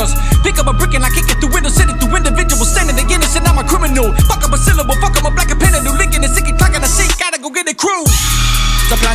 cameras. Pick up a brick and I kick it through windows, send it through individuals, standing against it, and I'm a criminal. Fuck up a syllable, fuck up a black and pen, a new link in the sicky clock and the shit, gotta go get the crew. Supply